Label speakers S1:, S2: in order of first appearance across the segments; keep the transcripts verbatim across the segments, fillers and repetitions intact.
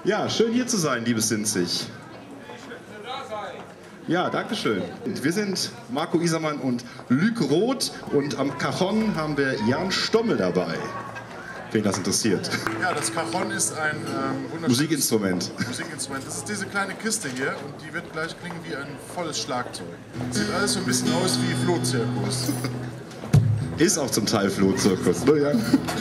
S1: Ja, schön hier zu sein, liebes Sinzig. Ja, danke schön. Wir sind Marco Isermann und Luc Roth und am Cajon haben wir Jan Stommel dabei. Wen das interessiert.
S2: Ja, das Cajon ist ein ähm, wunderschönes
S1: Musikinstrument.
S2: Musikinstrument. Das ist diese kleine Kiste hier und die wird gleich klingen wie ein volles Schlagzeug. Sieht alles so ein bisschen aus wie Flohzirkus.
S1: Ist auch zum Teil Flohzirkus, ne, Jan?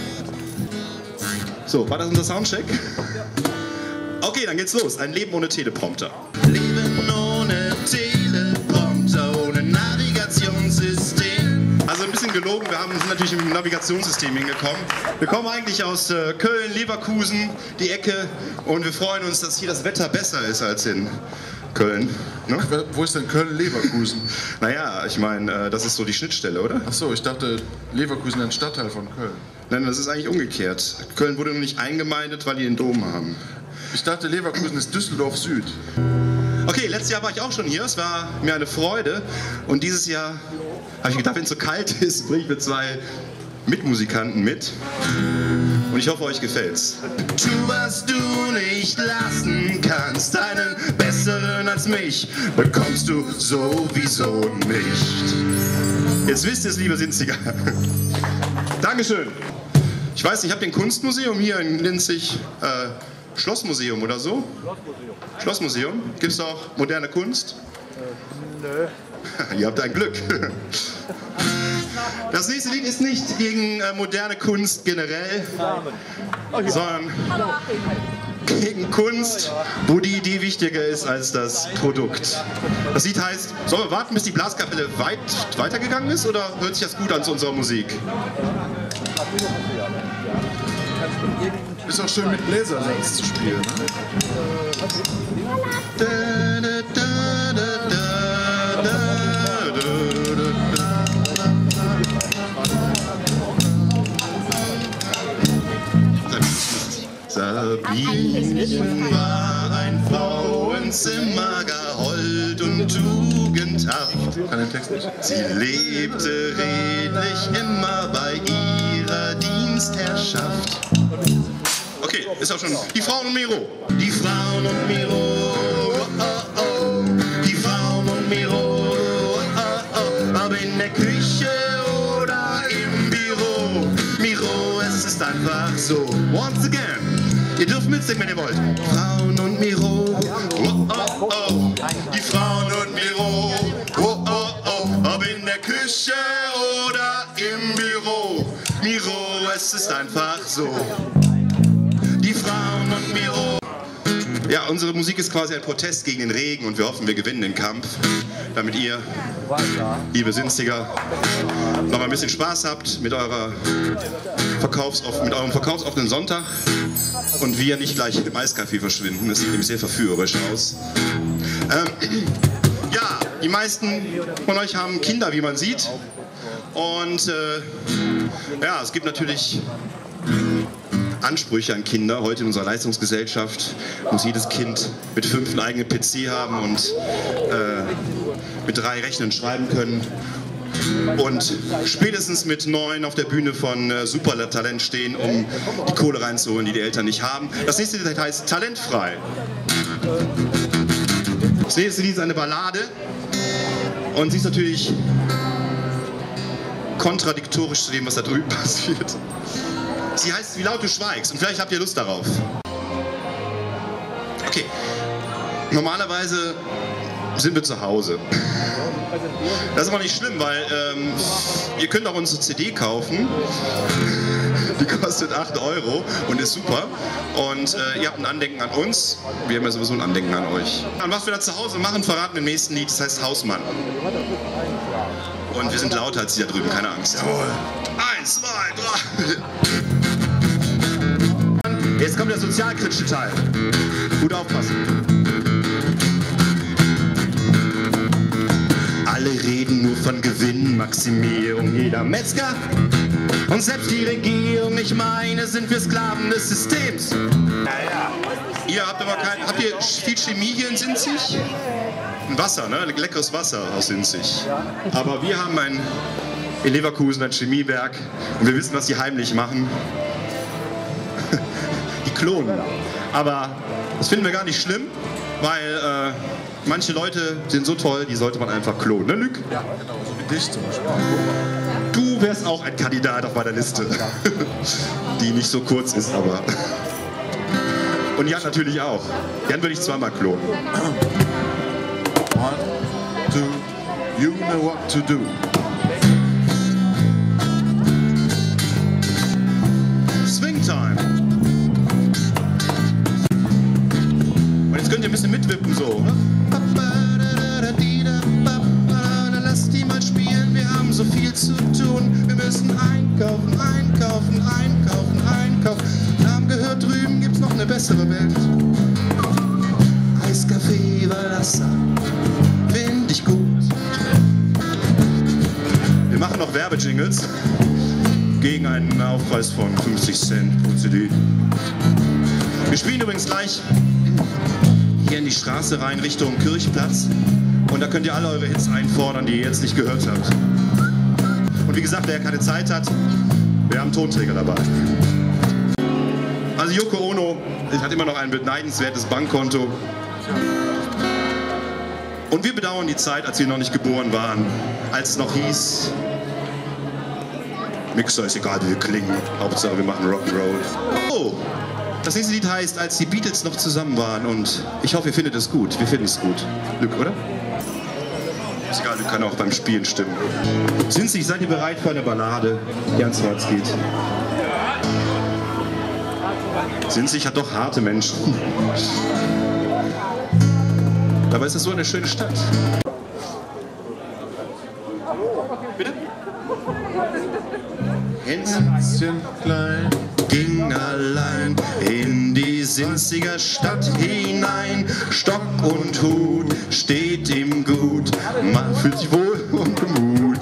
S1: So, war das unser Soundcheck? Okay, dann geht's los. Ein Leben ohne Teleprompter. Leben ohne Teleprompter, ohne Navigationssystem. Also ein bisschen gelogen, wir haben, sind natürlich im Navigationssystem hingekommen. Wir kommen eigentlich aus äh, Köln, Leverkusen, die Ecke, und wir freuen uns, dass hier das Wetter besser ist als in Köln. Ne?
S2: Wo ist denn Köln-Leverkusen?
S1: Naja, ich meine, äh, das ist so die Schnittstelle, oder?
S2: Ach so, ich dachte, Leverkusen ist ein Stadtteil von Köln.
S1: Nein, das ist eigentlich umgekehrt. Köln wurde noch nicht eingemeindet, weil die den Dom haben.
S2: Ich dachte, Leverkusen ist Düsseldorf Süd.
S1: Okay, letztes Jahr war ich auch schon hier, es war mir eine Freude. Und dieses Jahr habe ich gedacht, wenn es so kalt ist, bringe ich mir zwei Mitmusikanten mit. Und ich hoffe, euch gefällt's. Tu, was du nicht lassen kannst, einen besseren als mich bekommst du sowieso nicht. Jetzt wisst ihr es, liebe Sinziger. Dankeschön. Ich weiß, ich habe den Kunstmuseum hier in Linzig. Äh, Schlossmuseum oder so? Schlossmuseum. Schlossmuseum? Gibt es auch moderne Kunst? Äh, nö. Ihr habt ein Glück. Das nächste Lied ist nicht gegen äh, moderne Kunst generell, sondern gegen Kunst, wo die Idee wichtiger ist als das Produkt. Das Lied heißt, sollen wir warten, bis die Blaskapelle weit weitergegangen ist, oder hört sich das gut an zu unserer Musik?
S2: Ist auch schön mit Bläsersatz zu spielen, ne?
S1: Sabine war ein Frauenzimmer, gar hold und tugendhaft.
S2: Kann den Text nicht.
S1: Sie lebte redlich immer bei ihrer Dienstherrschaft. Okay, ist auch schon. Die Frauen und Miro. Die Frauen und Miro. Oh, oh, oh. Die Frauen und Miro. Oh, oh. Ob in der Küche oder im Büro. Miro, es ist einfach so. Once again. Ihr dürft mitsingen, wenn ihr wollt. Frauen und Miro. Oh, oh, oh. Die Frauen und Miro. Oh, oh, oh. Ob in der Küche oder im Büro. Miro, es ist einfach so. Die Frauen und Miro. Ja, unsere Musik ist quasi ein Protest gegen den Regen und wir hoffen, wir gewinnen den Kampf, damit ihr, liebe Sinziger, noch ein bisschen Spaß habt mit, eurer Verkaufsoff mit eurem verkaufsoffenen Sonntag und wir nicht gleich im Eiscafé verschwinden. Das sieht nämlich sehr verführerisch aus. Ähm, ja, die meisten von euch haben Kinder, wie man sieht. Und äh, ja, es gibt natürlich Ansprüche an Kinder. Heute in unserer Leistungsgesellschaft muss jedes Kind mit fünf einen eigenen P C haben und äh, mit drei rechnen, schreiben können. Und spätestens mit neun auf der Bühne von äh, Supertalent stehen, um die Kohle reinzuholen, die die Eltern nicht haben. Das nächste Lied heißt Talentfrei. Das nächste Lied ist eine Ballade und sie ist natürlich kontradiktorisch zu dem, was da drüben passiert. Sie heißt Wie laut du schweigst und vielleicht habt ihr Lust darauf. Okay, normalerweise sind wir zu Hause. Das ist aber nicht schlimm, weil ähm, ihr könnt auch unsere C D kaufen. Die kostet acht Euro und ist super. Und äh, ihr habt ein Andenken an uns. Wir haben ja sowieso ein Andenken an euch. Und was wir da zu Hause machen, verraten im nächsten Lied. Das heißt Hausmann. Und wir sind lauter als die da drüben, keine Angst. Jawohl. Eins, zwei, drei. Jetzt kommt der sozialkritische Teil. Gut aufpassen. Alle reden nur von Gewinnmaximierung, jeder Metzger und selbst die Regierung. Ich meine, sind wir Sklaven des Systems. Naja. Ihr habt aber kein. Habt ihr viel Chemie hier in Sinzig? Ein Wasser, ne? Leckeres Wasser aus Sinzig. Aber wir haben ein, in Leverkusen ein Chemiewerk und wir wissen, was die heimlich machen. Die klonen. Aber Das finden wir gar nicht schlimm, weil äh, manche Leute sind so toll, die sollte man einfach klonen, ne Luc?
S2: Ja, genau, so wie dich zum Beispiel.
S1: Du wärst auch ein Kandidat auf meiner Liste, die nicht so kurz ist, aber... Und Jan natürlich auch. Jan würde ich zweimal klonen.
S2: One, two, you know what to do.
S1: Swingtime. Und jetzt könnt ihr ein bisschen mitwippen so. Lass die mal spielen, wir haben so viel zu tun. Wir müssen einkaufen, einkaufen, einkaufen, einkaufen. Wir haben gehört, drüben gibt's noch eine bessere Welt. Eiskaffee, Wasser, find ich gut. Wir machen noch Werbejingles gegen einen Aufpreis von fünfzig Cent pro C D. Wir spielen übrigens gleich hier in die Straße rein Richtung Kirchplatz und da könnt ihr alle eure Hits einfordern, die ihr jetzt nicht gehört habt. Und wie gesagt, wer keine Zeit hat, wir haben Tonträger dabei. Also Yoko Ono hat immer noch ein beneidenswertes Bankkonto. Und wir bedauern die Zeit, als wir noch nicht geboren waren, als es noch hieß, Mixer ist egal, wie wir klingen, Hauptsache wir machen Rock'n'Roll. Oh, das nächste Lied heißt, als die Beatles noch zusammen waren und ich hoffe, ihr findet es gut. Wir finden es gut. Luc, oder? Ist egal, Luc kann auch beim Spielen stimmen. Sind Sie, seid ihr bereit für eine Ballade, die ans Herz geht? Sinzig hat doch harte Menschen. Dabei ist es so eine schöne Stadt. Bitte?
S2: Hänschen klein
S1: ging allein in die Sinziger Stadt hinein. Stock und Hut steht ihm gut, man fühlt sich wohl und gemut.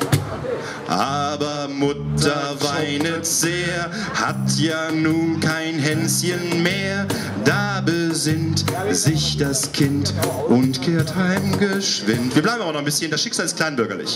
S1: Aber Mutter weinet sehr, hat ja nun kein Hänschen mehr. Da besinnt sich das Kind und kehrt heim geschwind. Wir bleiben aber noch ein bisschen, das Schicksal ist kleinbürgerlich.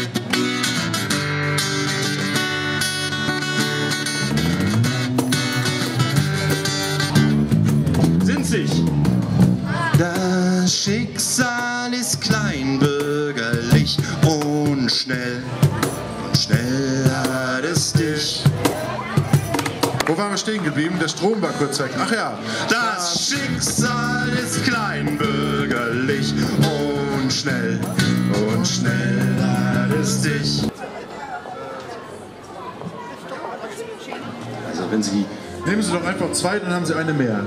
S1: Sinzig! Das Schicksal ist kleinbürgerlich und schnell. Schnell hat es dich.
S2: Wo waren wir stehen geblieben? Der Strom war kurz weg. Ach ja.
S1: Das Schicksal ist kleinbürgerlich und schnell. Und schnell hat es dich. Also wenn Sie...
S2: Nehmen Sie doch einfach zwei, dann haben Sie eine mehr.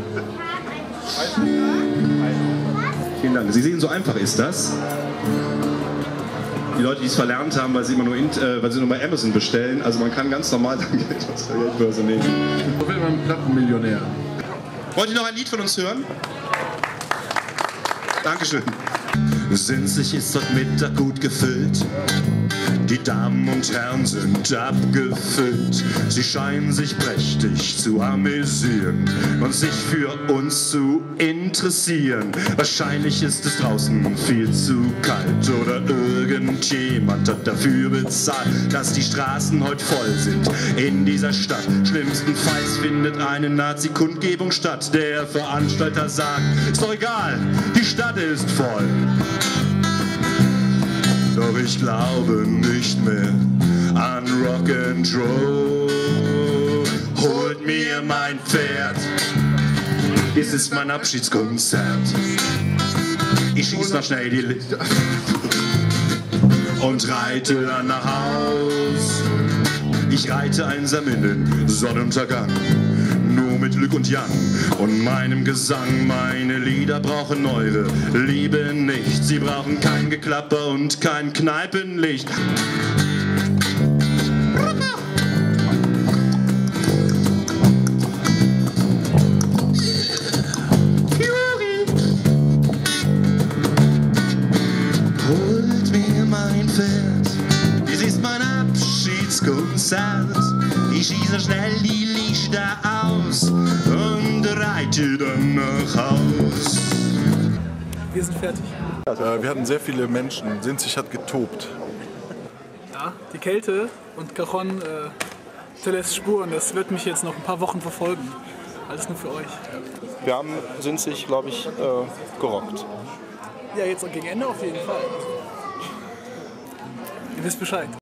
S1: Vielen Dank. Sie sehen, so einfach ist das. Die Leute, die es verlernt haben, weil sie immer nur, in, äh, weil sie nur bei Amazon bestellen. Also man kann ganz normal sein Geld aus der Geldbörse nehmen.
S2: So wird man ein Plattenmillionär.
S1: Wollt ihr noch ein Lied von uns hören? Dankeschön. Sinzig ist heute Mittag gut gefüllt. Die Damen und Herren sind abgefüllt. Sie scheinen sich prächtig zu amüsieren und sich für uns zu interessieren. Wahrscheinlich ist es draußen viel zu kalt oder irgendjemand hat dafür bezahlt, dass die Straßen heute voll sind in dieser Stadt. Schlimmstenfalls findet eine Nazi-Kundgebung statt. Der Veranstalter sagt, ist doch egal, die Stadt ist voll. Doch ich glaube nicht mehr an Rock'n'Roll. Holt mir mein Pferd, es ist mein Abschiedskonzert. Ich schieß noch schnell die Lichter und reite dann nach Haus. Ich reite einsam in den Sonnenuntergang, nur mit Luc und Jan und meinem Gesang. Meine Lieder brauchen eure Liebe nicht. Sie brauchen kein Geklapper und kein Kneipenlicht. Holt mir mein Pferd, dies ist mein Abschiedskonzert. Ich schieße schnell die Lichter aus und reite dann nach Haus.
S3: Wir sind fertig.
S2: Äh, wir hatten sehr viele Menschen. Sinzig hat getobt.
S3: Ja, die Kälte und Cajon äh, hinterlässt Spuren. Das wird mich jetzt noch ein paar Wochen verfolgen. Alles nur für euch.
S4: Wir haben Sinzig, glaube ich, äh, gerockt.
S3: Ja, jetzt gegen Ende auf jeden Fall. Ihr wisst Bescheid.